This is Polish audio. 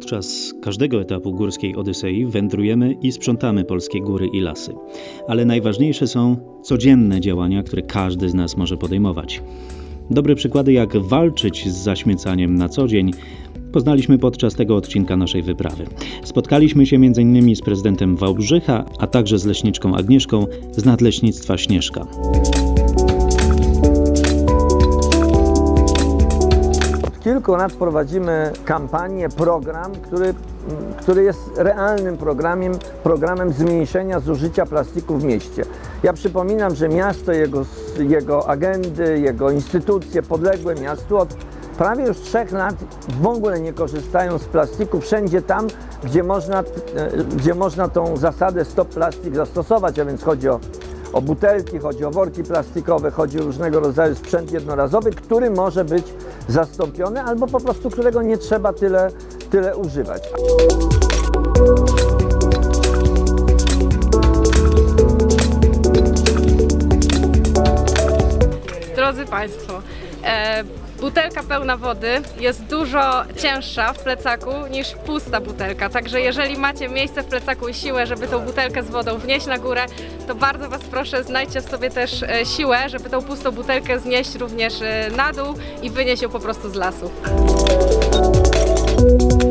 Podczas każdego etapu górskiej Odysei wędrujemy i sprzątamy polskie góry i lasy. Ale najważniejsze są codzienne działania, które każdy z nas może podejmować. Dobre przykłady, jak walczyć z zaśmiecaniem na co dzień, poznaliśmy podczas tego odcinka naszej wyprawy. Spotkaliśmy się m.in. z prezydentem Wałbrzycha, a także z leśniczką Agnieszką z Nadleśnictwa Śnieżka. Od kilku lat prowadzimy kampanię, program, który jest realnym programem zmniejszenia zużycia plastiku w mieście. Ja przypominam, że miasto, jego agendy, jego instytucje podległe miastu od prawie już 3 lat w ogóle nie korzystają z plastiku wszędzie tam, gdzie można tą zasadę stop plastik zastosować, a więc chodzi o butelki, chodzi o worki plastikowe, chodzi o różnego rodzaju sprzęt jednorazowy, który może być zastąpiony albo po prostu którego nie trzeba tyle używać. Drodzy Państwo, butelka pełna wody jest dużo cięższa w plecaku niż pusta butelka, także jeżeli macie miejsce w plecaku i siłę, żeby tą butelkę z wodą wnieść na górę, to bardzo Was proszę, znajdźcie w sobie też siłę, żeby tą pustą butelkę znieść również na dół i wynieść ją po prostu z lasu.